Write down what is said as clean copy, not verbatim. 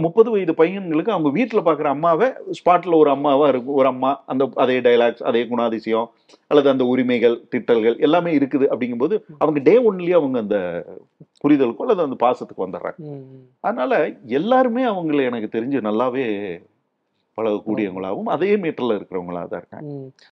30 வயது பையன்களுக்கு அவங்க வீட்டில் பார்க்குற அம்மாவை ஸ்பாட்டில் ஒரு அம்மாவா இருக்கும். ஒரு அம்மா அந்த அதே டைலாக்ஸ், அதே குணாதிசயம் அல்லது அந்த உரிமைகள், திட்டல்கள் எல்லாமே இருக்குது. அப்படிங்கும்போது அவங்க டே ஒன்லயே அவங்க அந்த புரிதலுக்கும் அல்லது அந்த பாசத்துக்கு வந்துடுறாங்க. அதனால எல்லாருமே அவங்களை எனக்கு தெரிஞ்சு நல்லாவே பழகக்கூடியவங்களாகவும் அதே மீட்டர்ல இருக்கிறவங்களா தான் இருக்காங்க.